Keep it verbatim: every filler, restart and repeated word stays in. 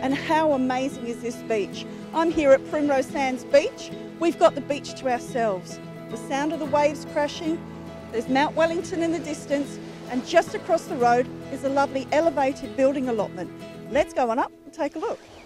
And how amazing is this beach? I'm here at Primrose Sands Beach. We've got the beach to ourselves. The sound of the waves crashing, there's Mt Wellington in the distance, and just across the road is a lovely elevated building allotment. Let's go on up and take a look.